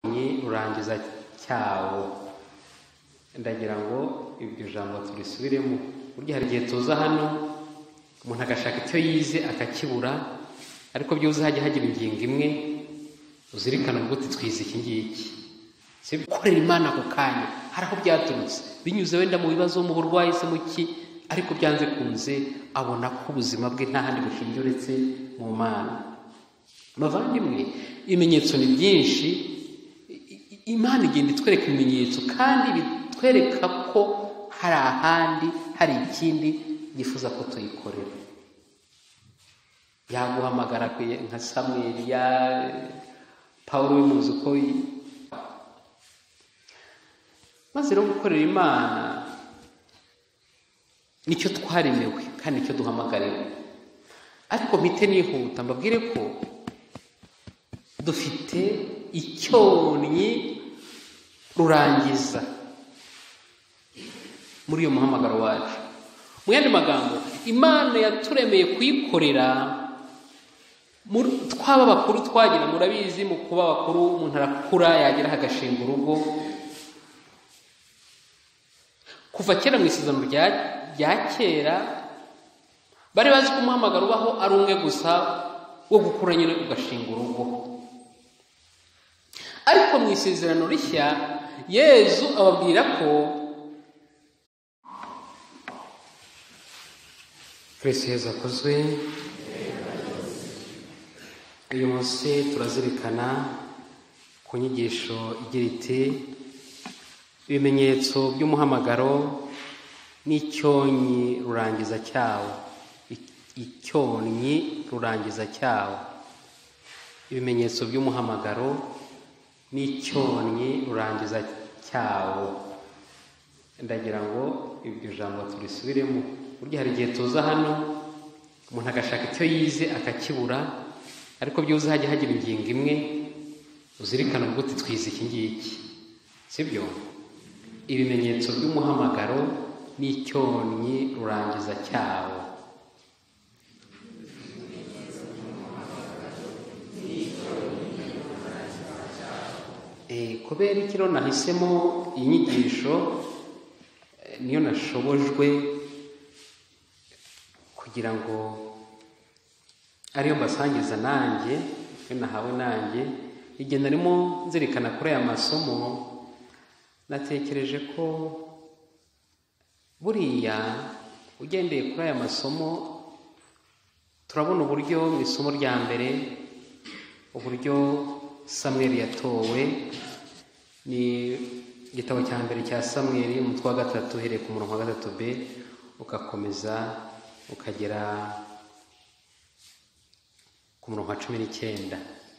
urangiza cyawo. Ndagira ngo ibyo jambo turisubiremo. Burya hari igihe tuza hano umuntu agashaka icyo yize akakibura, ariko byuze hajya hagira ingingo imwe uzirikana ngo twize iki ngiki. Si gukorera Imana ako kanya hari aho byaturutse, binyuze wenda mu bibazo, mu burwayi se mu ki, ariko byanze kunze abona ko ubuzima bwe nta handi bushingiye uretse mu Mana. Bavandimwe, ibimenyetso ni byinshi. Imana igenda itwereka ibimenyetso kandi bitwereka ko hari ahandi hari ikindi yifuza ko tuyikorera. Yaguhamagara nka Samweli, ya Pawulo wimuzi uko maze rero gukorera Imana nicyo twaremewe kandi nicyo duhamagariwe. Ariko mpite nihuta mbabwire ko dufite icyonnyi rurangiza muri uyu muhamagaro wacu. Mu yandi magambo, Imana yaturemeye kuyikorera. Twaba bakuru twagira, murabizi mu kuba bakuru umuntu arakura yagera agashinga urugo. Kuva kera mu isezerano rya kera bari bazi ko umuhamagaro ubaho ari umwe gusa wo gukura nyine ugashinga urugo. Ariko mu isezerano rishya Yezu ababwira ko Kristo Yezu akozwe. Uyu munsi turazirikana ku nyigisho igira iti ibimenyetso by'umuhamagaro n'icyonnyi rurangiza cyawo. Icyonnyi rurangiza cyawo. Ibimenyetso by'umuhamagaro n'icyonnyi rurangiza cyawo. Ndagira ngo ibyo jambo turisubiremo. Burya hari igihe tuza hano umuntu agashaka icyo yize akakibura, ariko byuze hajya hagira ingingo imwe uzirikana ngo twize iki ngiki. Sibyo? Ibimenyetso by'umuhamagaro n'icyonnyi rurangiza cyawo. Kubera iki rero nahisemo iyi nyigisho, niyo nashobojwe kugira ngo ariyo mbasangiza nanjye, iyo nahawe nanjye. Igihe narimo nzirikana kuri aya masomo, natekereje ko buriya ugendeye kuri aya masomo turabona uburyo mu isomo rya mbere, uburyo Samweli yatowe. Ni igitabo cya mbere cya Samweli, umutwe wa 3 uhereye ku murongo wa 3b ugakomeza ukagera ku murongo wa 19.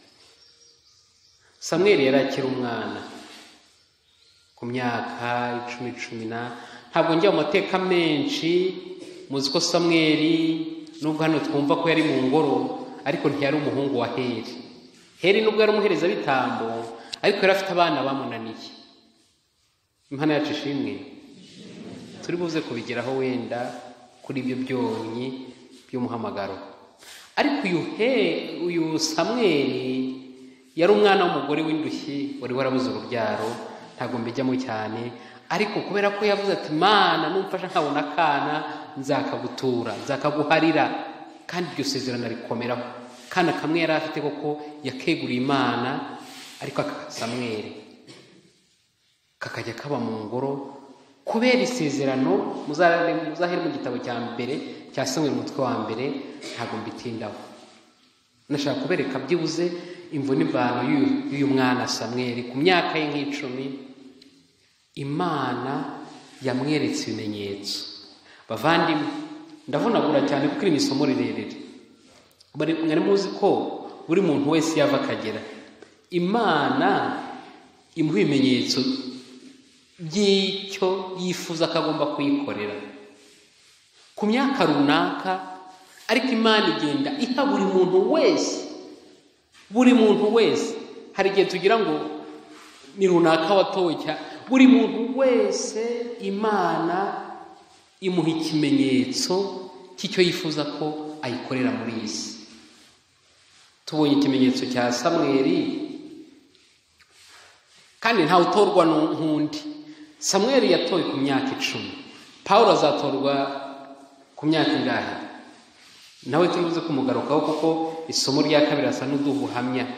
Samweli yari akiri umwana ku myaka 10 ntabwo njya mu mateka menshi. Muzi ko Samweli nubwo hano twumva ko yari mu ngoro, ariko ntiyari umuhungu wa Heli. Heli nubwo yari umuhereza bitambo, ariko yari afite abana bamunaniye. Imana yacu ishimwe. Turi buze kubigeraho wenda kuri ibyo byonnyi by'umuhamagaro. Ariko uyu Samweli yari umwana w'umugore w'indushyi wari warabuze urubyaro. Ntabwo mbijyamo cyane, ariko kubera ko yavuze ati Mana numfasha nkabona akana nzakagutura, nzakaguharira, kandi iryo sezerano rikomeraho. Kana kamwe yari afite koko yakeguriye Imana, ariko aka Samweli kakajya kaba mu ngoro kubera isezerano. Muzahere mu gitabo cya mbere cya Samweli umutwe wa mbere, ntabwo mbitindaho. Nashaka kubereka byibuze imvo n'imvano y'uyu mwana Samweli. Ku myaka ye nk'icumi Imana yamweretse ibimenyetso. Bavandimwe, ndavunagura cyane kuko iri ni isomo rirerire. Mwari muzi ko buri muntu wese yava akagera, Imana imuha ibimenyetso by'icyo yifuza ko agomba kuyikorera ku myaka runaka. Ariko Imana igenda iha buri muntu wese. Hari igihe tugira ngo ni runaka watowe buri muntu wese Imana imuha ikimenyetso cy'icyo yifuza ko ayikorera muri iyi si. Tubonye ikimenyetso cya Samweli kandi ntawe utorwa n'undi. Samweli yatowe ku myaka 10, Pawulo azatorwa ku myaka ingahe? Nawe turuze kumugarukaho kuko isomo rya kabiri asa n'uduhamya.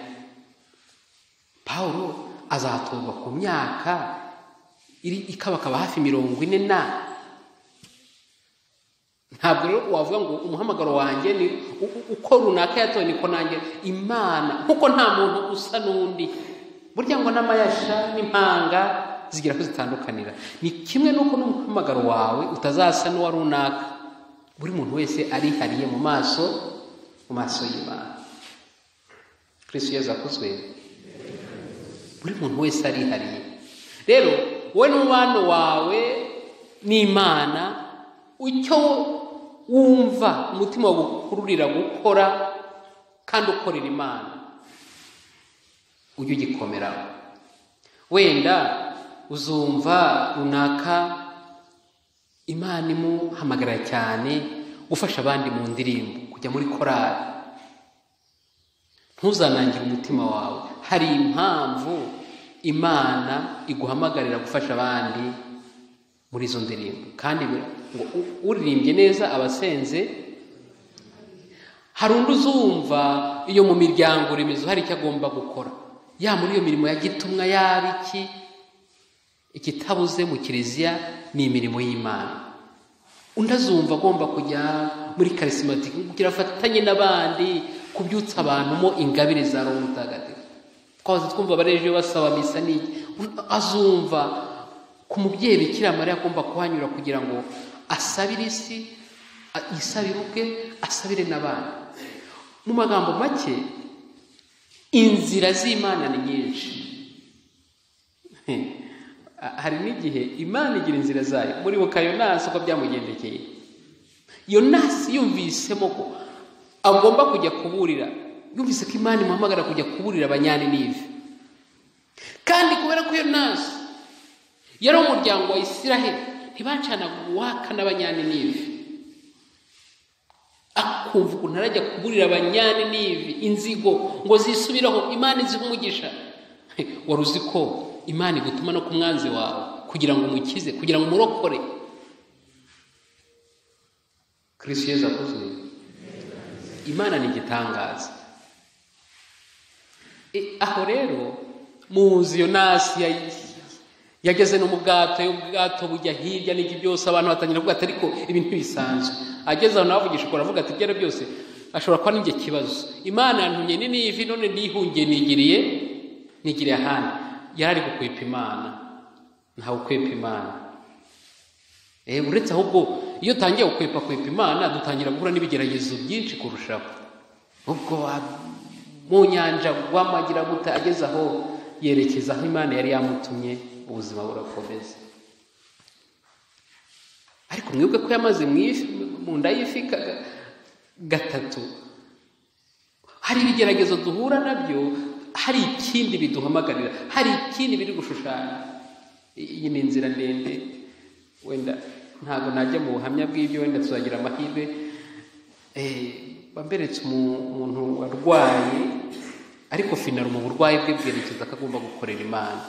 Pawulo azatorwa ku myaka ikabakaba hafi 40 na. Ntabwo rero wavuga ngo umuhamagaro wanjye ni uko runaka yatowe niko nanjye. Imana kuko nta muntu usa n'undi, burya ngo n'amayasha n'impanga zigira ko zitandukanira. Ni kimwe nuko n'umuhamagaro wawe utazasa n'uwa runaka. Buri muntu wese arihariye mu maso y'Imana. Kristo yazakuzwe. Buri muntu wese arihariye. Rero wowe n'umubano wawe n'Imana, icyo wumva umutima wagukururira gukora kandi ukorera Imana, ujye ugikomeraho. Wenda uzumva runaka Imana imuhamagara cyane gufasha abandi mu ndirimbo, kujya muri korali. Ntuzanangire umutima wawe. Hari impamvu Imana iguhamagarira gufasha abandi muri izo ndirimbo, kandi ngo uririmbye neza abasenze. Hari undi uzumva iyo mu miryango remezo hari icyo agomba gukora, ya muri iyo mirimo ya gitumwa yabiki, ikitabuze mu kiliziya ni imirimo y'Imana. Undi azumva agomba kujya muri charismatique kugira afatanye n'abandi kubyutsa abantu mo ingabire za Roho Mutagatifu. Twaze twumva abareje basaba misa ni azumva ku mubyeyi Bikira Mariya agomba kuhanyura kugira ngo asabire isi, yisabire ubwe, asabire n'abandi. Mu magambo make, inzira z'Imana ni nyinshi. Hari n'igihe Imana igira inzira zayo. Muri Yonasi uko byamugendekeye, Yonasi yumvisemo ko agomba kujya kuburira, yumvise ko Imana imuhamagara kujya kuburira Abanyaninive. Kandi kubera ko Yonasi yari umuryango wa Isiraheli, ntibacanaga uwaka n'Abanyaninive. Akumva ukuntu arajya kuburira Abanyaninive inzigo ngo zisubiraho, Imana iziha umugisha. Wari uzi ko Imana igutuma no ku mwanzi wawe kugira ngo umukize, kugira ngo umurokore? Kristo Yesu akuzwe. Imana ni igitangaza. Aho rero muzi Yonasi yageze no mu bwato, ubwato bujya hirya n'iki byose, abantu batangira kuvuga ati ariko ibintu bisanzwe. Ageze aho navugisha uko aravuga ati byara byose ashobora kuba n'inge kibazo. Imana yantumye Ninive, none ndihungiye nigiriye ahandi. Yari gukwepa Imana, ntawe ukwepa Imana. Uretse ahubwo iyo utangiye gukwepa Imana, dutangira guhura n'ibigeragezo byinshi kurushaho. Ubwo mu nyanja wamagira gute, ageze aho yerekeza aho Imana yari yamutumye, ubuzima burakomeza. Ariko mwebwe ko yamaze mu nda y'ifi gatatu, hari ibigeragezo duhura nabyo, hari ikindi biduhamagarira, hari ikindi biri gushushanya. Iyi ni inzira ndende. Wenda ntabwo najya mu buhamya bw'ibyo, wenda tuzagira amahirwe. Bamberetse umuntu warwaye, ariko finaro mu burwayi bwe bwerekeza ko agomba gukorera Imana.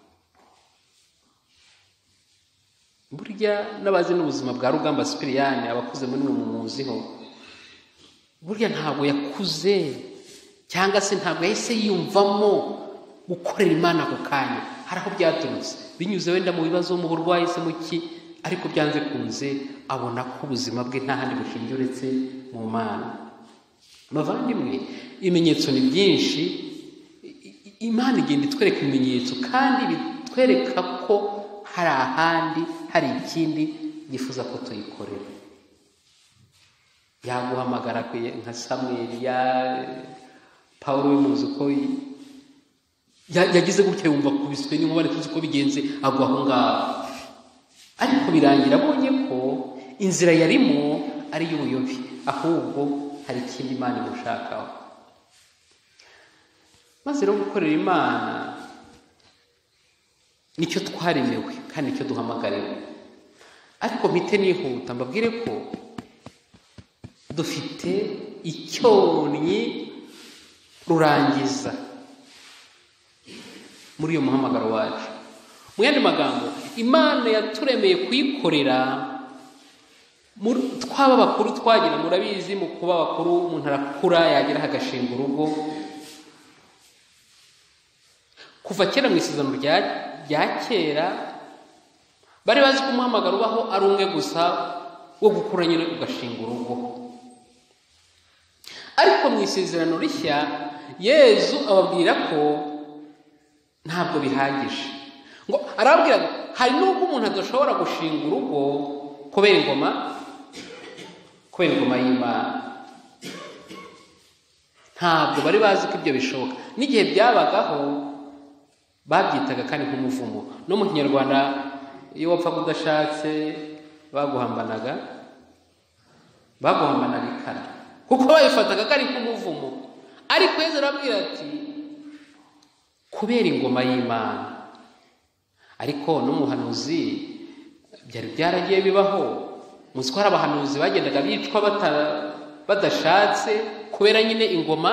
Burya n'abazi n'ubuzima bwa Rugamba Sipiriyani, abakuze muri mwe mumuziho, burya ntabwo yakuze cyangwa se ntabwo yahise yiyumvamo gukorera Imana ako kanya. Hari aho byaturutse, binyuze wenda mu bibazo, mu burwayi se muki, ariko byanze kunze abona ko ubuzima bwe nta handi bushingiye uretse mu Mana. Bavandimwe, ibimenyetso ni byinshi. Imana igenda itwereka ibimenyetso, kandi bitwereka ko hari ahandi, hari ikindi yifuza ko tuyikorera. Yaguhamagara nka Samweli, ya Pawulo wimuzi ko yagize gutya, yumva kubiswe n'inkuba, tuzi ko bigenze, agwa aho ngaho. Ariko birangira abonye ko inzira yarimo ari y'ubuyobi, ahubwo hari ikindi Imana imushakaho. Maze rero gukorera Imana nicyo twaremewe kandi nicyo duhamagariwe. Ariko mpite nihuta mbabwire ko dufite icyonnyi rurangiza. muri iyo muhamagaro wacu. Mu yandi magambo, Imana yaturemeye kuyikorera. Twaba bakuru twagira, murabizi mu kuba bakuru umuntu arakura yagira agashinga urugo. Kuva kera mu isezerano rya kera bari bazi ko umuhamagaro ubaho ari umwe gusa wo gukura nyine ugashinga urugo. Ariko mu isezerano rishya Yezu ababwira ko ntabwo bihagije. Ngo arababwira ngo hari n'ubwo umuntu adashobora gushinga urugo kubera ingoma y'Imana. Ntabwo bari bazi ko ibyo bishoboka. N'igihe byabagaho babyitaga kandi nk'umuvumo. No mu Kinyarwanda iyo wapfaga udashatse baguhambanaga ikara, kuko babifataga ko ari nk'umuvumo. Ariko Yezu arababwira ati kubera ingoma y'Imana. Ariko n'umuhanuzi byari byaragiye bibaho. Muzi ko hari abahanuzi bagendaga bicwa badashatse kubera nyine ingoma.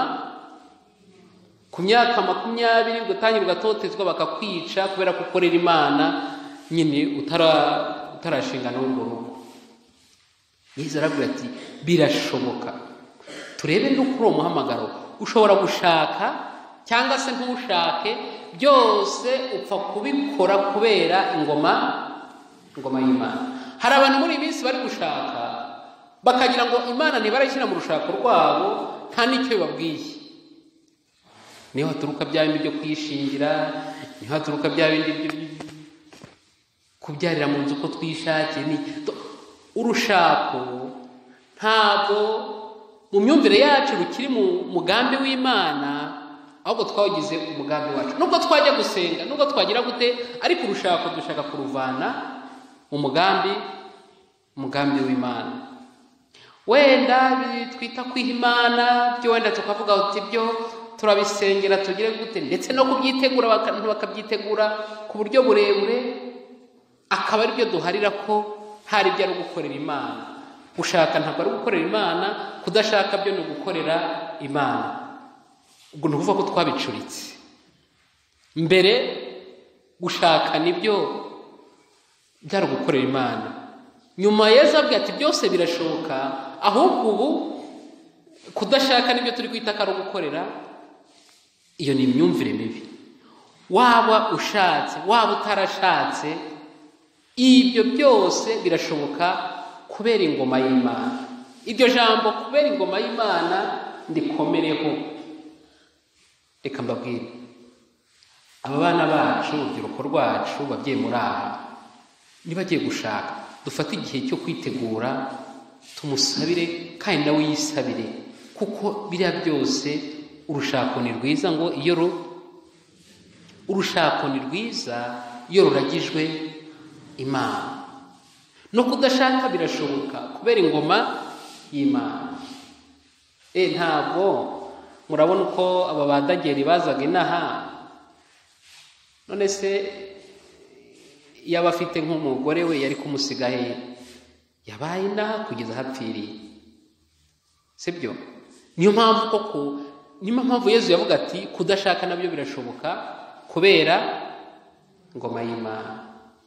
Ku myaka 20 ugatangira ugatotezwa bakakwica kubera gukorera Imana nyine utarashinga n'urwo rugo. Yezu arabwira ati birashoboka. Turebe no kuri uwo muhamagaro, ushobora gushaka cyangwa se ntushake, byose upfa kubikora kubera ingoma y'Imana. Hari abantu muri iyi minsi bari gushaka bakagira ngo Imana ntibarashyira mu rushako rwabo, nta n'icyo bibabwiye. Niho haturuka bya bindi byo kwishingira, niho haturuka bya bindi kubyarira mu nzu uko twishakiye. Urushako ntabwo mu myumvire yacu rukiri mu mugambi w'Imana, ahubwo twawugize umugambi wacu. Nubwo twajya gusenga, nubwo twagira gute, ariko urushako dushaka kuruvana mu mugambi w'Imana. Wenda twita kwiha Imana byo, wenda tukavuga uti byo turabisengera tugire gute, ndetse no kubyitegura bakabyitegura ku buryo burebure, akaba ari byo duharira ko hari ibyo ari gukorera Imana. Gushaka ntabwo ari gukorera Imana, kudashaka byo ni ugukorera Imana. Ubwo ni ukuvuga ko twabicuritse. Mbere gushaka nibyo byari ugukorera Imana. Nyuma Yezu abwira ati byose birashoboka, ahubwo ubu kudashaka nibyo turi kwita ko ari ugukorera. Iyo ni imyumvire mibi. Waba ushatse waba utarashatse, ibyo byose birashoboka kubera ingoma y'Imana. Iryo jambo kubera ingoma y'Imana ndikomereho. Reka mbabwire, aba bana bacu, urubyiruko rwacu, babyeyi muri aha, nibagiye gushaka, dufate igihe cyo kwitegura, tumusabire kandi nawe yisabire, kuko biriya byose urushako ni rwiza. Ngo urushako ni rwiza iyo ruragijwe Imana. No kudashaka birashoboka kubera ingoma y'Imana. Ntabwo murabona uko aba badageri bazaga inaha, none se yaba afite nk'umugore we yari kumusiga he? Yabaye inaha kugeza hapfiriye, sibyo? Niyo mpamvu Yezu yavuga ati kudashaka nabyo birashoboka kubera ingoma y'Imana.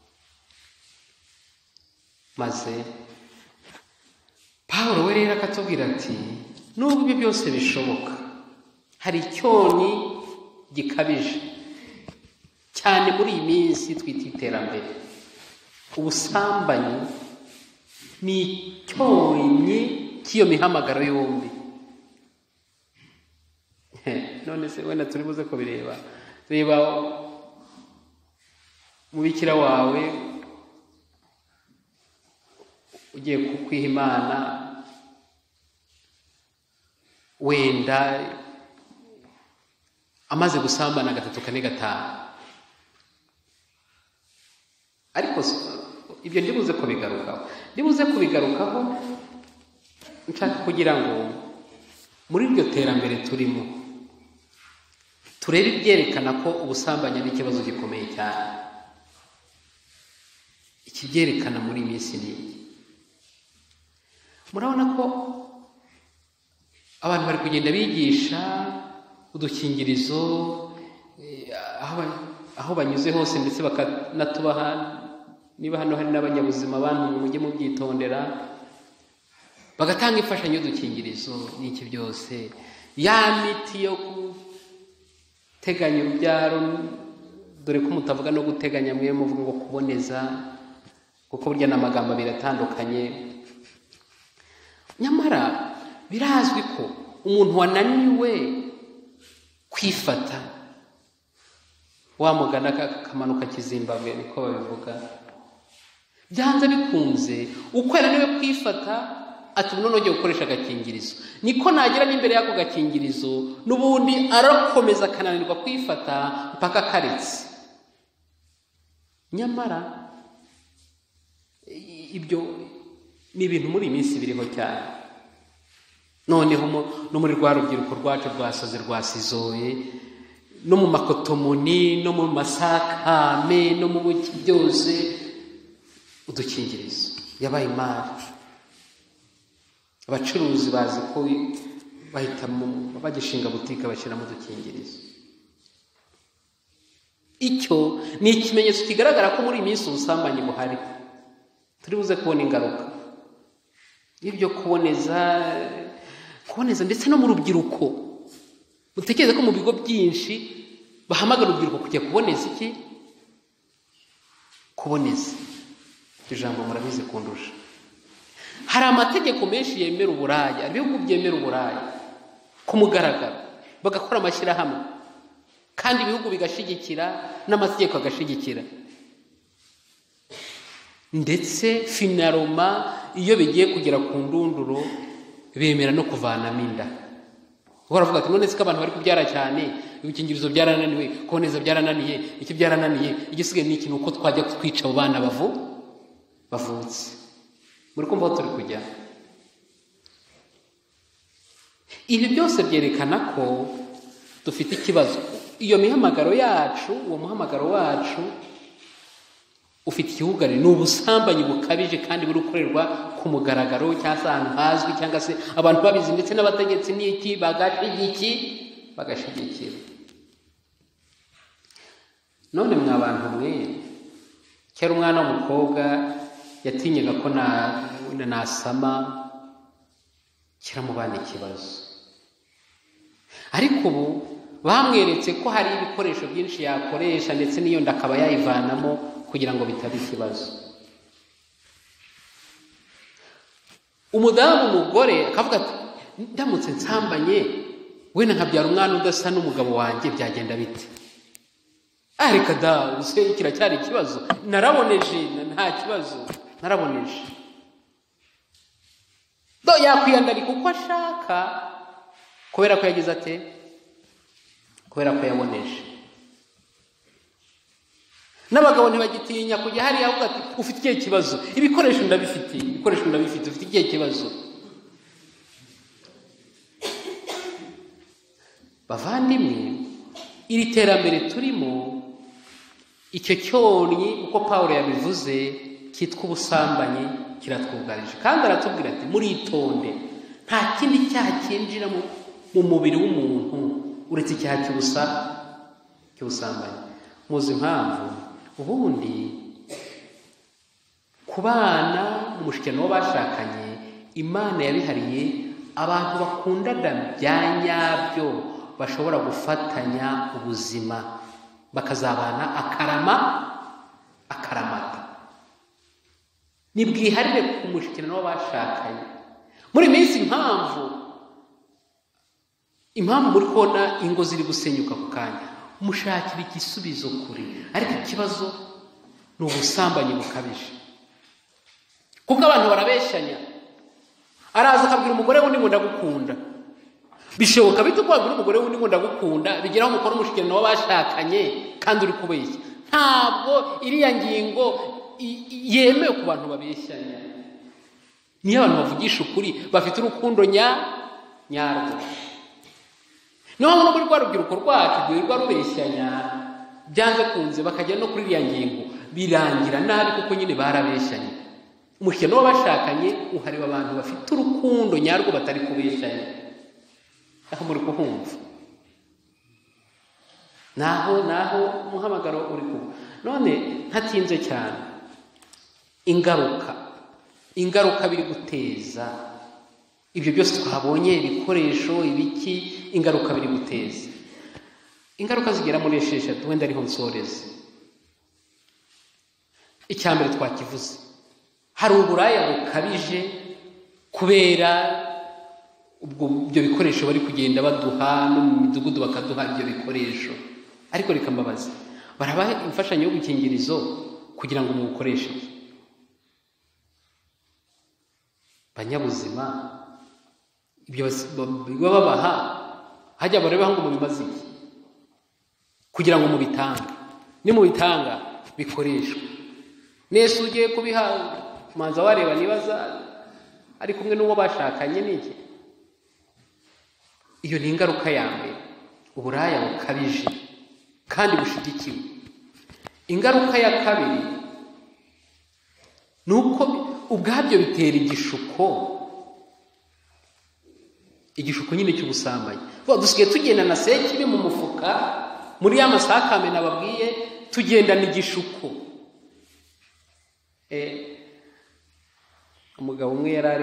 Maze Pawulo we rero akatubwira ati nubwo ibyo byose bishoboka, hari icyoni gikabije cyane muri iyi minsi twita iterambere. Ubusambanyi ni icyonyi cy'iyo mihamagaro yombi. None se wenda turi buze ko reba mubikira wawe ugiye kukwiha Imana, wenda amaze gusambana 3, 4, 5. Ariko ibyo ndibuze kubigarukaho nshaka kugira ngo muri iryo terambere turimo turebe ibyerekana ko ubusambanyi ari ikibazo gikomeye cyane. Ikibyerekana muri iyi minsi ni iki? Murabona ko abantu bari kugenda bigisha udukingirizo, aho banyuze hose ndetse bakanatubaha. Niba hano hari n'abanyabuzima bantu mujye mubyitondera, bagatanga imfashanyo y'udukingirizo n'iki byose. Ya miti yo guteganya urubyaro, dore ko mutavuga no guteganya, mwe muvuga ngo kuboneza, kuko burya n'amagambo abiri atandukanye. Nyamara birazwi ko umuntu wananiwe kwifata wamugana akamanuka Kizimbabwe, niko babivuga. Byanze bikunze uko yananiwe kwifata ati none ugiye gukoresha agakingirizo, niko nagira n'imbere y'ako gakingirizo n'ubundi arakomeza akananirwa kwifata mpaka karetse. Nyamara ibyo ni ibintu muri iyi minsi biriho cyane. Noneho no muri rwa rubyiruko rwacu rwasoze rwasizoye, no mu makotomoni, no mu masakame, no mu buki byose udukingirizo yabaye imari. Abacuruzi bazi ko bahitamo bagishinga butike bashyiramo udukingirizo. Icyo ni ikimenyetso kigaragara ko muri iyi minsi ubusambanyi buhari. Turi buze kubona ingaruka y'ibyo kuboneza ndetse no mu rubyiruko. Mutekereze ko mu bigo byinshi bahamagara urubyiruko kujya kuboneza iki? Kuboneza. Ijambo murabizi kundusha. Hari amategeko menshi yemera uburaya, ibihugu byemera uburaya ku mugaragaro, bagakora amashyirahamwe kandi ibihugu bigashigikira n'amategeko agashigikira. Ndetse finaroma iyo bigiye kugera ku ndunduro bemera no kuvanamo inda. Baravuga ati none se ko abantu bari kubyara cyane, ibikingirizo byarananiwe, kuboneza byarananiye, iki byarananiye, igisigaye ni ikintu uko twajya kwica abo bana bavutse. Muri kumva aho turi kujya. Ibi byose byerekana ko dufite ikibazo. Iyo mihamagaro yacu, uwo muhamagaro wacu ufite ikihugariro, ni ubusambanyi bukabije kandi buri gukorerwa ku mugaragaro cyangwa se ahantu hazwi, cyangwa se abantu babizi ndetse n'abategetsi n'iki bagashigikira. None mwa bantu mwe, kera umwana w'umukobwa yatinyaga ko nasama kiramubana ikibazo, ariko ubu bamweretse ko hari ibikoresho byinshi yakoresha ndetse n'iyo nda akaba yayivanamo kugira ngo bitaba ikibazo. Umudamu umugore akavuga ati ndamutse nsambanye wenda nkabyara umwana udasa n'umugabo wanjye byagenda bite? Ariko use kiracyari ikibazo, naraboneje nta kibazo, naraboneje. Yakwiyandarika uko ashaka kubera ko yagize ate? Kubera ko yaboneje. N'abagabo ntibagitinya kujya hariya avuga ati ufite ikihe kibazo? Ibikoresho ndabifite, ufite ikihe kibazo? Bavandimwe, iri terambere turimo, icyo cyonyi uko Pawulo yabivuze cyitwa ubusambanyi kiratwugarije, kandi aratubwira ati muritonde, nta kindi cyaha cyinjira mu mubiri w'umuntu uretse icyaha cy'ubusambanyi. Muzi impamvu? Ubundi ku bana mu mushyikirano w'abashakanye Imana yabihariye abantu bakundana bya nyabyo bashobora gufatanya ubuzima bakazabana akaramata. Nibwiharire ku mushyikirano w'abashakanye. Muri minsi impamvu muri kubona ingo ziri gusenyuka ku kanya, mushakira igisubizo kure, ariko ikibazo ni ubusambanyi bukabije. Kuko abantu barabeshyanya, araza akabwira umugore wundi ngo ndagukunda. Bishoboka bite ko wabwira umugore wundi ngo ndagukunda bigeraho umukora umushyikirano w'abashakanye kandi uri kubeshya? Ntabwo iriya ngingo yemewe ku bantu babeshyanya. Niyo abantu bavugisha ukuri bafite urukundo nyarwo. Niyo mpamvu no muri rwa rubyiruko rwacu rwirirwa rubeshyanya byanze kunze bakajya no kuri iriya ngingo birangira nabi, kuko nyine barabeshyanye. Umushyikirano w'abashakanye uhareba abantu bafite urukundo nyarwo batari kubeshyanya. Aho muri kuhumva naho umuhamagaro uri kuba. None ntatinze cyane, ingaruka biri guteza ibyo byose twabonye, ibikoresho ibiki, ingaruka biri guteza, ingaruka zigera muri 6, wenda ariho nsoreze. Icyambere twakivuze, hari uburaya bukabije kubera ibyo bikoresho bari kugenda baduha, no mu midugudu bakaduha ibyo bikoresho. Ariko reka mbabaze, barabaha imfashanyo yo gukingirizo kugira ngo mubukoreshe. Banyabuzima ibyo babaha hajya bareba ngo mubimaze iki kugira ngo mubitanga, ni mubitanga bikoreshwe. Nese ugiye kubiha manza wareba nibaza ari kumwe n'uwo bashakanye niki. Iyo ni ingaruka ya mbere, uburaya bukabije kandi bushigikiwe. Ingaruka ya kabiri nuko ubwabyo bitera igishuko nyine cy'ubusambanyi. Dusigaye tugenda na sekibi mu mufuka, muri ya masakame nababwiye, tugendana igishuko. Umugabo umwe yari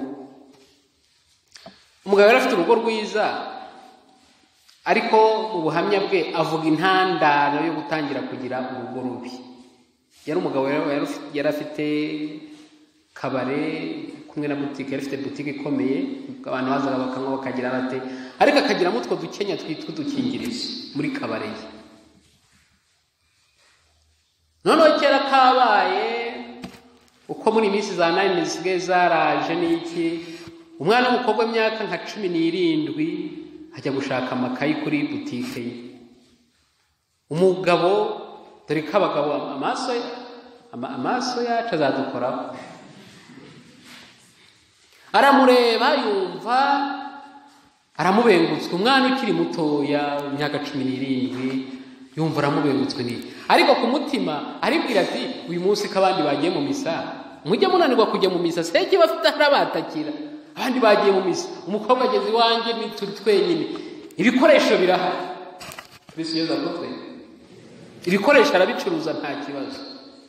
afite urugo rwiza, ariko mu buhamya bwe avuga intandaro yo gutangira kugira urugo rubi. Yari umugabo yari afite kabare kumwe na butike, yari afite butike ikomeye, abantu bazaga bakanywa bakagira bate, ariko akagiramo utwo dukenya twitwa udukingirizo muri kabare ye. Noneho kera kabaye uko muri minsi za 9 zisigaye zaraje n'iki, umwana w'umukobwa w'imyaka nka 17 ajya gushaka amakayi kuri butike ye. Umugabo, dore ko abagabo amaso yacu azadukoraho, aramureba yumva aramubengutswe. Umwana ukiri mutoya imyaka 17 yumva aramubengutswe n'iki, ariko ku mutima aribwira ati uyu munsi ko abandi bagiye mu misa, mujye munanirwa kujya mu misa, seki bafite arabatakira, abandi bagiye mu misa, umukobwa ageze iwanjye turi twenyine, ibikoresho birahari. Kristo Yesu akoze ibikoresho arabicuruza nta kibazo.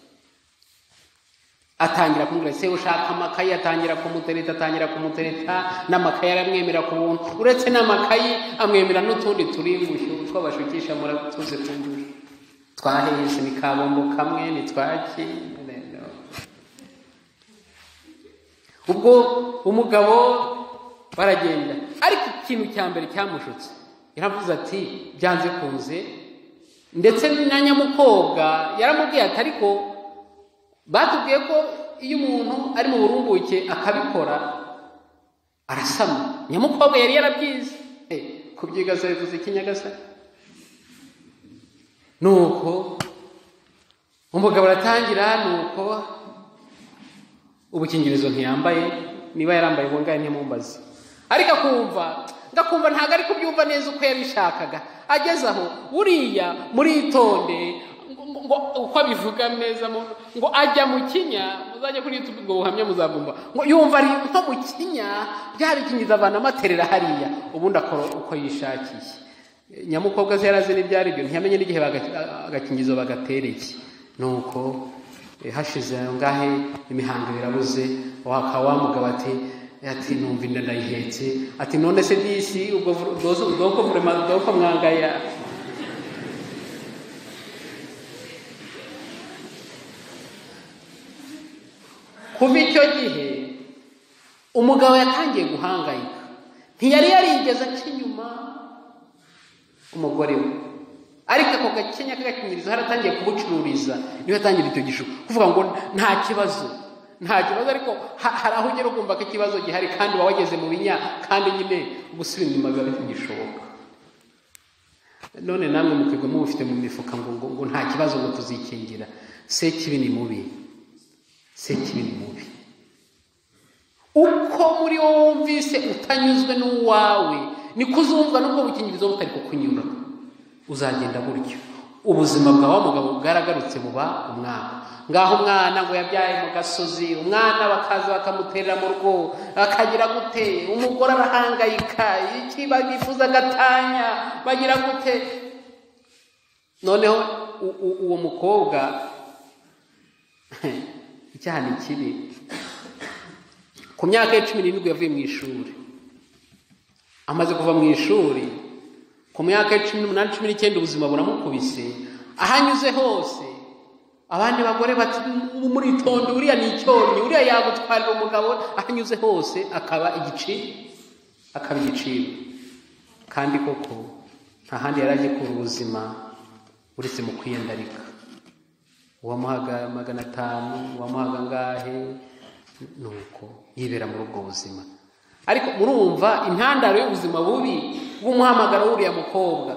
Atangira kumubwira se ushaka amakayi, atangira kumutereta n'amakayi aramwemera ku buntu, uretse n'amakayi amwemera n'utundi turimbusho twabashukisha muratuze kundusha twaheze ni kabombo kamwe ni twaki. Ubwo umugabo baragenda, ariko ikintu cya mbere cyamushutse yaravuze ati byanze kunze, ndetse na nyamukobwa yaramubwiye ati ariko batubwiye ko iyo umuntu ari mu burumbuke akabikora arasama. Nyamukobwa yari yarabyize, kubyiga se bivuze ikinyagasa. Nuko umugabo aratangira, nuko ubukingirizo ntiyambaye, niba yarambaye ubungaye ntimumbaze, ariko ndakumva ntago ari kubyumva neza uko yabishakaga. Ageze aho buriya muritonde ngo uko abivuga neza, ngo ajya mu kinya, muzajya kuri YouTube ngo buhamya muzabumva, ngo yumva ari nko mu kinya byabikingiza abantu amaterera hariya, ubundi akora uko yishakiye. Nyamukobwa ze yarazi n'ibyari byo, ntiyamenye n'igihe agakingizo bagatereye. Nuko hashize ngahe imihango irabuze, wamugabo ati numva inda ndayihetse, ati none se disi ubwo doko mwangaya. Kuva icyo gihe umugabo yatangiye guhangayika, ntiyari yarigeze aca inyuma umugore we, ariko ako gakenya k'agakingirizo haratangiye kubucururiza, niyo yatangira icyo gishuko kuvuga ngo nta kibazo, ariko hari aho ugera ukumva ko ikibazo gihari kandi uba wageze mu binya, kandi nyine gusubira inyuma biba bigishoboka. None namwe mukigwa mubifite mu mifuka ngo nta kibazo, ngo tuzikingira. Sekibi ni mubi. Uko muri wowe wumvise utanyuzwe n'uwawe, niko uzumva n'ubwo bukingirizo butari kukunyura, uzagenda gutyo. Ubuzima bwawe mugabo bwaragarutse buba umwana. Ngaho umwana ngo yabyaye mu gasozi, umwana bakaza bakamuterera mu rugo, akagira gute, umugore arahangayika, iki bagifuza gatanya, bagira gute. noneho uwo mukobwa icyaha ni kibi. Ku myaka ya 17 yavuye mu ishuri, amaze kuva mu ishuri ku myaka ya 18 19 ubuzima buramukubise, ahanyuze hose abandi bagore bati muri tondo uriya ni icyonyi, uriya yagutwarira umugabo, ahanyuze hose akaba igiciro. Kandi koko nta handi yaraje ku ubuzima uretse mu kwiyandarika. Uwamuhaga 500, uwamuhaga ngahe, nuko yibera muri ubwo buzima. Ariko murumva intandaro y'ubuzima bubi bw'umuhamagaro w'uriya mukobwa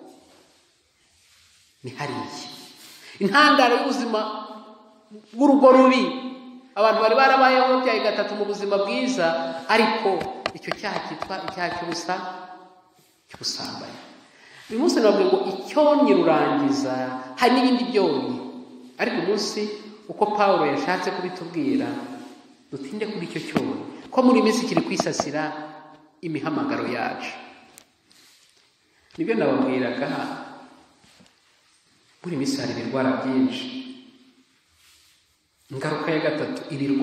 ni hariya. Intandaro y'ubuzima bw'urugo rubi, abantu bari barabayeho byaye gatatu mu buzima bwiza, ariko icyo cyaha cyitwa icyaha cy'ubusambanyi. Uyu munsi nababwiye ngo icyonyi rurangiza, hari n'ibindi byonyi, ariko umunsi uko Pawulo yashatse kubitubwira dutinde kuri icyo cyonyi, ko muri minsi kiri kwisasira imihamagaro yacu. Nibyo nababwiraga, muri minsi hari ibirwara byinshi. Ingaruka ya gatatu,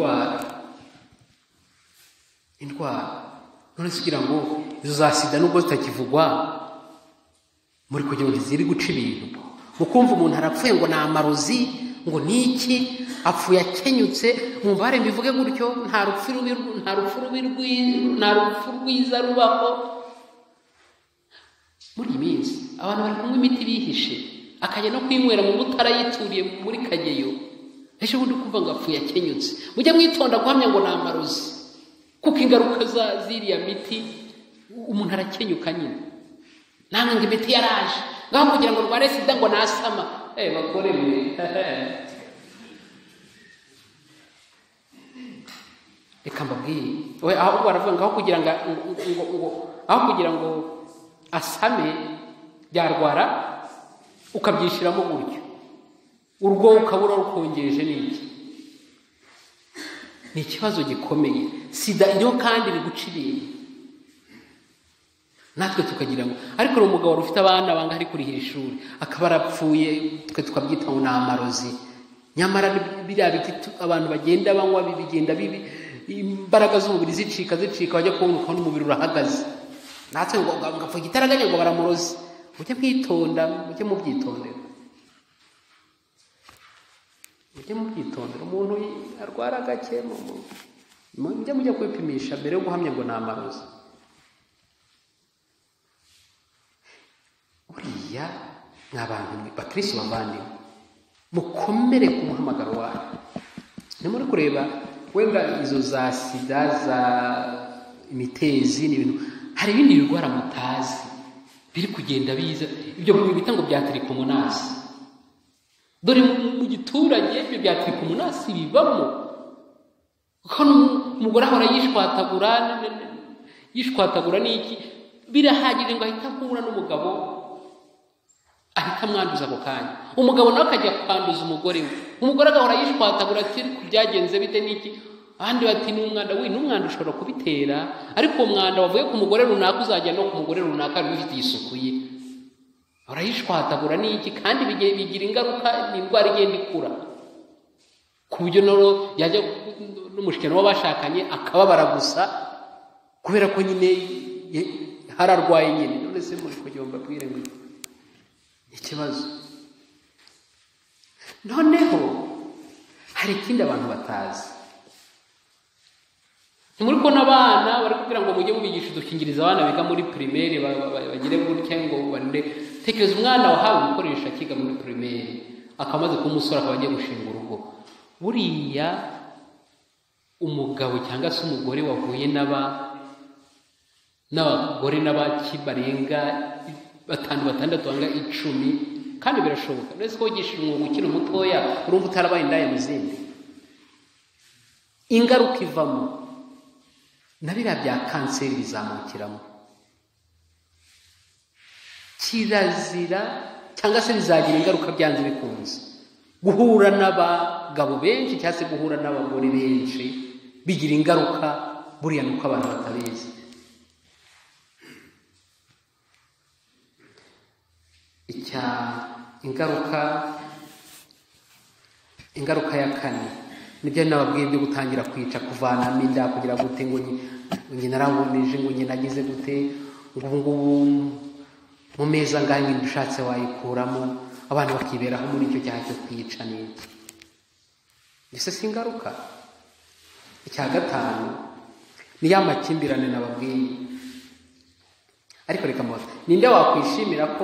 indwara. None kugira ngo izo za sida nubwo zitakivugwa, muri kugira ngo ziri guca ibintu, mukumva umuntu arapfuye ngo ni amarozi, ngo niki apfuye akenyutse, mumbare mbivuge gutyo, nta rupfu rwiza rubaho. Muri iyi minsi abantu bari kunywa imiti bihishe, akajya no kwinywera mu mutara yituriye muri Kageyo, ejo bundi kumva ngo apfuye akenyutse. Mujye mwitonda guhamya ngo ni amarozi, kuko ingaruka ziriya miti umuntu arakenyuka nyine. Namwe ngo imiti yaraje, ngaho kugira ngo rware sida ngo nasama. Bakore mwe reka mbabwire, ahubwo baravuga ngaho kugira ngo asame byarwara ukabyishiramo gutyo, urwo ukabura rukongeje n'iki. Ni ikibazo gikomeye. Sida iriho kandi iri guca ibintu, natwe tukagira ngo ariko uri umugabo ufite abana banga ari kurihira ishuri akaba arapfuye, twe tukabyita ngo ni amarozi. Nyamara biriya biti abantu bagenda banywa bigenda bibi, imbaraga z'umubiri zicika bajya kubona uko n'umubiri urahagaze. Natwe ngo ngapfa gitaraganya ngo baramurozi. Mujye mwitonda, mujye mubyitondera. Umuntu arwara gake, mujye kwipimisha mbere yo guhamya ngo ni amarozi. Uriya n'abantu bakristo bavandimwe, mukomere ku muhamagaro wanyu. Nimuri kureba wenda izo za sida, za imitezi n'ibintu, hari ibindi birwara mutazi biri kugenda biza, ibyo bita ngo bya trikomonasi. Dore mu giturage ibyo bya trikomonasi bibamo, kandi umugore ahora yishwatagura n'iki, birahagije ngo ahita ahura n'umugabo, ahita amwanduza ako kanya. Umugabo nawe akajya kwanduza umugore we, umugore agahora yishwatagura ati byagenze bite n'iki. Abandi bati n'umwanda ushobora kubitera, ariko uwo mwanda wavuye ku mugore runaka uzajya no ku mugore runaka wifitiye isuku ye. Arayishwatagura n'iki, kandi bigira ingaruka, ni indwara igenda ikura, ku buryo yajya n'umushikano w'abashakanye akababara gusa, kubera ko nyine hararwaye nyine. None se muri kugira ngo mbabwire ngo ikibazo. Noneho hari ikindi abantu batazi. Muri ko n'abana bari kugira ngo mujye mubigisha udukingiriza abana biga muri primaire bagire gutya ngo bande. Tekereza umwana wahawe gukoresha akiga muri primaire, akamaze kumusora akaba agiye gushinga urugo. Buriya umugabo cyangwa se umugore wavuye n'abagore n'abakibarenga 5 6 banga 10, kandi birashoboka. Nese ko wigishije umwuga ukiri mutoya, urumva utarabaye indaya mu zindi. Ingaruka ivamo na biriya bya kanseri bizamukiramo. Kirazira cyangwa se bizagira ingaruka byanze bikunze. Guhura n'abagabo benshi cyangwa se guhura n'abagore benshi bigira ingaruka, buriya nuko abantu batabizi. ingaruka ya kane nibyo nababwiye byo gutangira kwica, kuvanamo inda, kugira gute ngo nyine narabonije, ngo nyine nagize gute, ngo ngubu mu meza ngahe ngo ushatse wayikuramo, abantu bakiberaho muri icyo cyaha cyo kwica n'iki. Ese si ingaruka? Icya gatanu ni ya makimbirane nababwiye. Ariko reka mbaza, ninde wakwishimira ko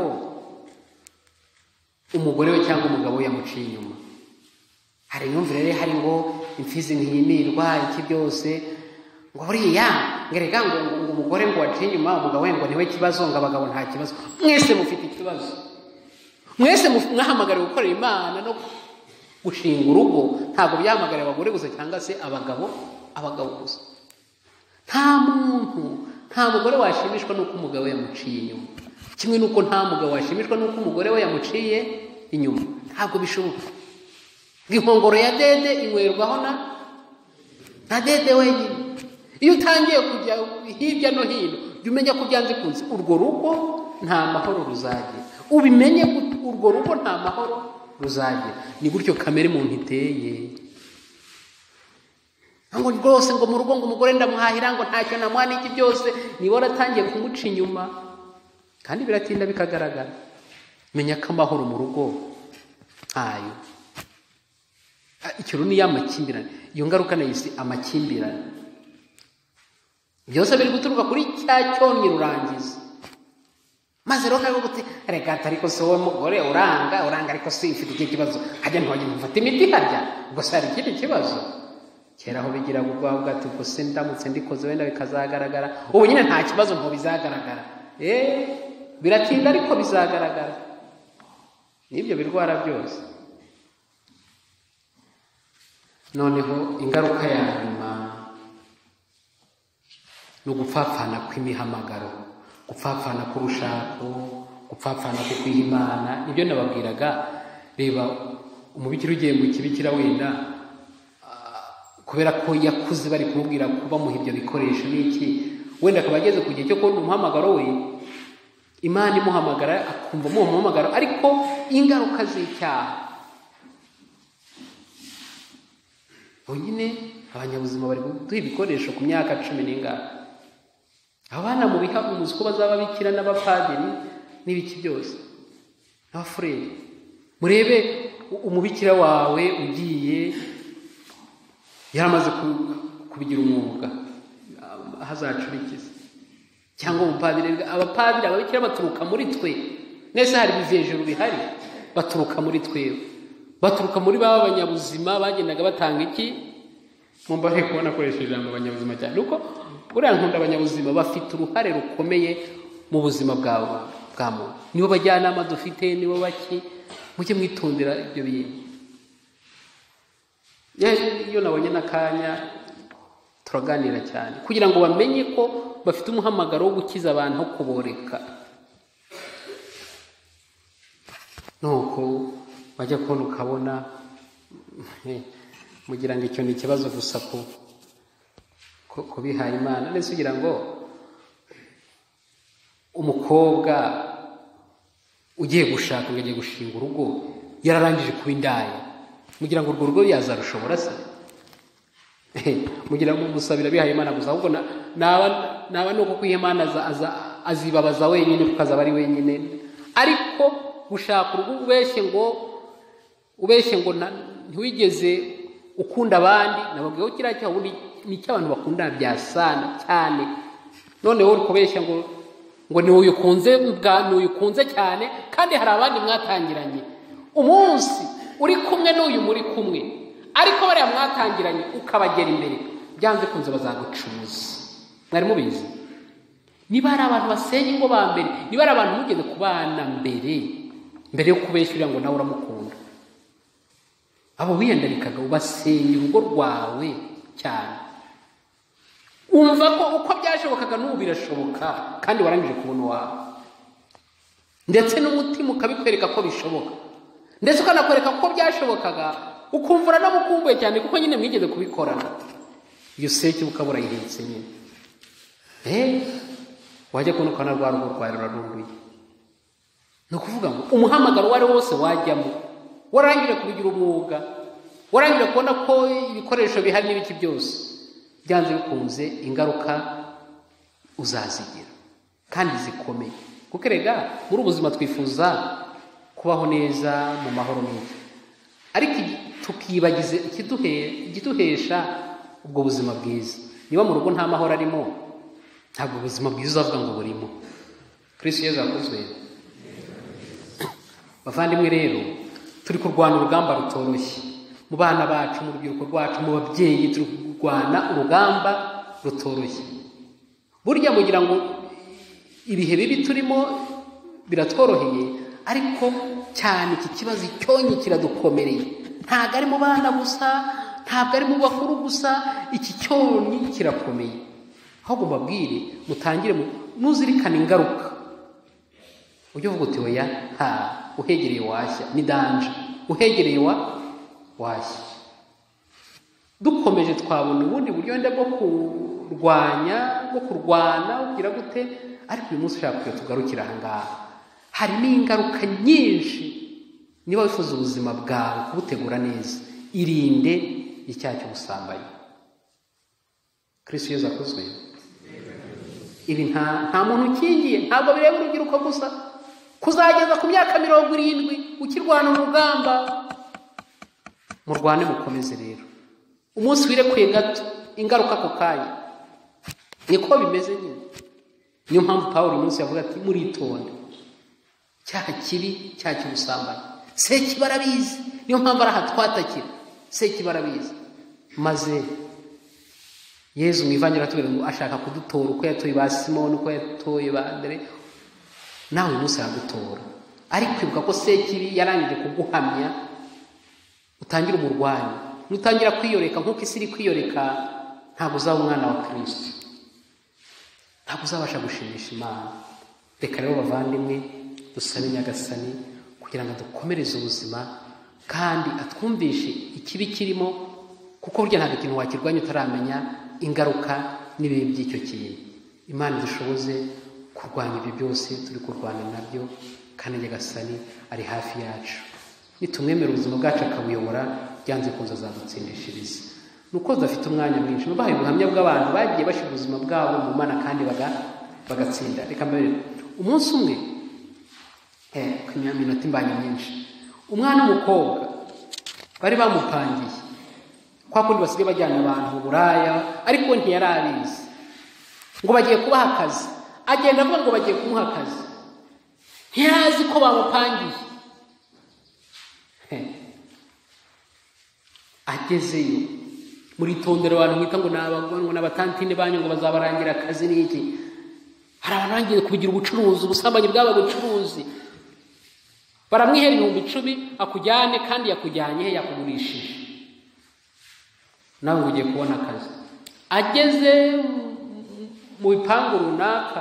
umugore we cyangwa umugabo we yamuciye inyuma? Hari imyumvire rero, hari ngo imfizi ntiyimirwa iki byose, ngo buriya ngerega ngo umugore ngo waciye inyuma umugabo we ngo niwe kibazo, ngo abagabo nta kibazo. Mwese mufite ikibazo, mwese mwahamagariwe gukorera Imana no gushinga urugo. Ntabwo byahamagariye abagore gusa cyangwa se abagabo gusa. Nta mugore washimishwa n'uko umugabo we yamuciye inyuma, kimwe n'uko nta mugabo washimishwa n'uko umugore we yamuciye inyuma. Ntabwo bishoboka. Inkongoro ya dede inywerwaho na dede wenyine. Iyo utangiye kujya hirya no hino, jya umenya ko byanze kunze urwo rugo nta mahoro ruzagira. Ubimenye urwo rugo nta mahoro ruzagira. Ni gutyo kamere muntu iteye. Ngo rwose ngo mu rugo ngo umugore ndamuhahira, ngo ntacyo namuha n'iki byose, niba waratangiye kumuca inyuma, kandi biratinda bikagaragara. Menya ko amahoro mu rugo ntayo. Icyo ni ya makimbirane. Iyo ngaruka nayise amakimbirane. Byose biri guturuka kuri cya cyonnyi rurangiza. Maze rero kago gute reka ariko se wowe mugore uranga ariko se ifite iki kibazo, hajya ntwajya mufata imiti harya, ubwo se hari ikindi kibazo. Kera aho bigira gubwa ati ubwo se ndamutse ndikoze wenda bikazagaragara. Ubu nyine nta kibazo nko bizagaragara. Biratinda ariko bizagaragara. Nibyo birwara byose. Noneho ingaruka ya nyuma no gupfapfana kw'imihamagaro, gupfapfana k'urushako, gupfapfana ku kwihimana. Ibyo nababwiraga, reba umubikira ugiye mu kibikira wenda kubera ko yakuze bari kumubwira kuba muha ibyo bikoresho n'iki, wenda akaba ageze ku gihe cyo kubona umuhamagaro we, Imana imuhamagara akumva mu muhamagaro, ariko ingaruka z'icyaha bonyine abanyabuzima bari guduha ibikoresho ku myaka 10 n'ingahe. Abana mu biha umuzi ko bazaba bikira n'abapadiri n'ibiki byose n'abafurere. Murebe umubikira wawe ugiye yaramaze kubigira umwuga, hazacurikiza cyangwa umupadiri. Abapadiri ababikira baturuka muri twe. Nese hari bivejuru bihari, baturuka muri twe, baturuka muri baba abanyabuzima bagendaga batanga iki. Mumbahe kubona akoresheje abanyabuzima cyane, uko uriya nkunda abanyabuzima bafite uruhare rukomeye mu buzima bwawe bwa muntu. Nibo bajyanama dufite, nibo baki, mujye mwitondera ibyo bintu. Iyo nabonye n'akanya turaganira cyane kugira ngo bamenye ko bafite umuhamagaro wo gukiza abantu, wo kuboreka. Nuko bajya kubona ukabona mugira ngo icyo ni ikibazo gusa ko bihaye Imana. Ndetse ugira ngo umukobwa ugiye gushaka, ngo agiye gushinga urugo, yararangije kuba indaya, mugira ngo urwo rugo yazarushobora se? Mugira ngo musabira bihaye Imana gusa, ahubwo naba nuko kwihimana azibabaza wenyine, kuko azaba ari wenyine. Ariko gushaka urugo ubeshye ngo ntiwigeze ukunda abandi, nababwiyeho kiriya cyaha ni icy'abantu bakunda byasana cyane. Noneho uri kubeshya ngo ni uyu ukunze cyane, kandi hari abandi mwatangiranye umunsi uri kumwe n'uyu muri kumwe, ariko bariya mwatangiranye ukabagera imbere, byanze kunze bazagucuruza. Mwari mubizi? Niba hari abantu basenya ingo ba mbere, niba hari abantu mugeze kubana mbere yo kubeshyurira ngo nawe uramukunda, abo wiyandarikaga ubasenya urugo rwawe cyane. Umva ko uko byashobokaga n'ubu birashoboka, kandi warangije kubona uwawe, ndetse n'umutima ukabikwereka ko bishoboka, ndetse ukanakwereka ko byashobokaga, ukumva uranamukumbuye cyane kuko nyine mwigeze kubikorana. Iyo seke ukabura yihetse nyine. Wajya kubona ukabona rwa rugo rwawe rurarunduye. ni ukuvuga ngo umuhamagaro wari wose wajyamo warangire kubigira umwuga, warangire kubona ko ibikoresho bihari n'ibiki byose, byanze bikunze ingaruka uzazigira kandi zikomeye. Kuko erega muri ubuzima twifuza kubaho neza mu mahoro n'iki, ariko tukibagize ikiduhesha ubwo buzima bwiza. Niba mu rugo nta mahoro arimo, ntabwo ubuzima bwiza uzavuga ngo burimo. Kristo Yesu yakozwe. Bavandimwe rero, turi kurwana urugamba rutoroshye mu bana bacu, mu rubyiruko rwacu, mu babyeyi, turi kurwana urugamba rutoroshye. Burya mugira ngo ibihe bibi turimo biratworoheye, ariko cyane iki kibazo cyonye kiradukomereye. Ntabwo ari mu bana gusa, ntabwo ari mu bakuru gusa, iki cyonye kirakomeye. Ahubwo mbabwire, mutangire muzirikana ingaruka. Ujye uvuga uti oya, uhegereye washya, ni danje, uhegereye washya. Dukomeje twabona ubundi buryo wenda bwo kurwana ugira gute, ariko uyu munsi ushaka kugira tugarukira aha ngaha. Hari n'ingaruka nyinshi. Niba wifuza ubuzima bwawe kubutegura neza, irinde icyaha cy'ubusambanyi. Kristo Yesu akozwe. Ibi nta muntu ukingiye, ntabwo bireba urubyiruko gusa. Kuzageza ku myaka 70 ukirwana urugamba, murwane mukomeze rero. Umunsi wirekuye gato, ingaruka ako kanya. Niko bimeze nyine. Niyo mpamvu Pawulo uyu munsi yavuga ati muritonde. Cyaha kibi, cyaha cy'ubusambanyi, sekibarabizi. Niyo mpamvu araha twatakira, sekibarabizi. Maze Yesu mwivangiro atubwira ngo ashaka kudutora uko yatoye ba Simoni, uko yatoye ba Andre. Nawe uyu munsi aragutora, ariko kwibuka ko sekibi yarangije kuguhamya, utangira umurwanyi. Nutangira kwiyoreka nk'uko isi iri kwiyoreka, ntabwo uzaba umwana wa Kristo, ntabwo uzabasha gushimisha Imana. Reka rero bavandimwe, dusabe Nyagasani kugira ngo dukomereze ubuzima kandi atwumvishe ikibi kirimo, kuko burya ntabwo ikintu wakirwanya utaramenya ingaruka n'ibibi by'icyo kintu. Imana dushoboze kurwanya ibyo byose turi kurwana nabyo, kandi Nyagasani ari hafi yacu. Nitumwemera ubuzima bwacu akabuyobora, byanze kunza azadutsindishiriza. Nuko dufite umwanya mwinshi, nubahaye ubuhamya bw'abantu bagiye bashira ubuzima bwabo mu Mana kandi bagatsinda. Reka mbere umunsi umwe ku minota imbanye myinshi, umwana w'umukobwa bari bamupangiye kwa kundi basigaye bajyana abantu mu buraya, ariko ntiyari abizi ngo bagiye kubaha akazi. Agenda avuga ngo bagiye kumuha akazi, ntiyazi ko bamupangiye. Agezeyo muri tondero abantu mwita ngo n'abagwanwa n'abatantine banyu ngo bazabarangira akazi n'iki. Hari abantu bagiye kubigira ubucuruzi, ubusambanyi bwaba bucuruzi. Baramwihera 10,000 akujyane, kandi yakujyanye he? Yakugurishije. Nawe ugiye kubona akazi. Ageze mu bipangu runaka,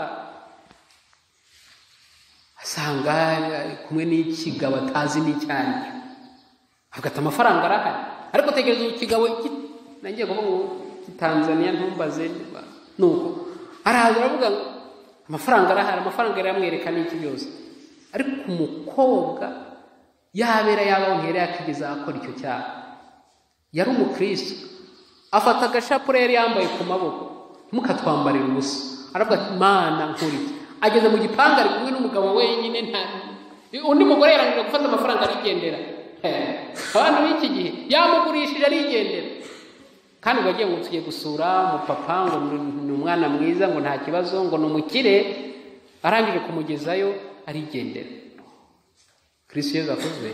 asanga kumwe n'ikigabo atazi n'icyane. Agata amafaranga arahari, ariko tegereza ikigabo nangiye kuvuga ngo Tanzania ntumbaze. Nuko araza aravuga amafaranga arahari, amafaranga yaramwereka n'iki byose. Ariko umukobwa yabera yabaho yakigeza akora icyo cyaha. Yari umukristo, afata agashapure yari yambaye ku maboko, mukatwambarira ubusa. Aravuga ati Mana nkuri. Ageze mu gipanga ari kumwe n'umugabo wenyine, undi mugore yarangije gufata amafaranga arigendera. Abantu b'iki gihe yamugurishije arigendera. Kandi bagiye ngo tugiye gusura umupapa ngo ni umwana mwiza, ngo nta kibazo, ngo ni umukire, arangije kumugezayo arigendera. Kristo Yesu akozwe.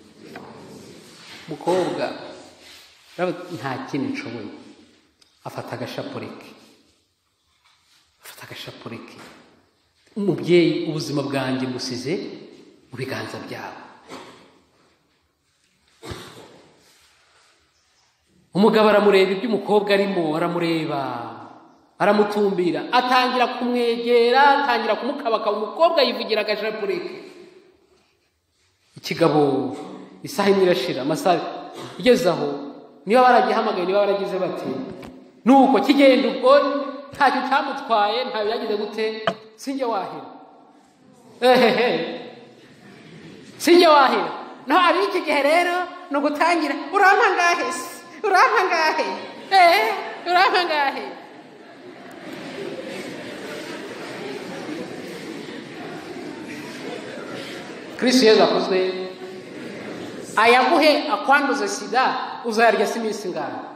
Mukobwa nta kintu nshoboye, afata agashapure ke. Umubyeyi, ubuzima bwanjye musize mu biganza byawe. Umugabo aramureba ibyo umukobwa arimo, aramureba, aramutumbira, atangira kumwegera, atangira kumukabaka. Umukobwa yivugira agashapure ke. Ikigabo isaha imwe irashira, amasaha igeze aho, niba baragihamagaye, niba baragize bati nuko kigenda, ubwo ntacyo cyamutwaye, ntayo yagize gute, sinjye wahera. sinjye wahera. Naho ari iki gihe rero no gutangira urampa ngahe se, urampa ngahe, urampa ngahe. Kristo Yesu akozwe ayaguhe akwanduze sida uzayarya si iminsi ngahe.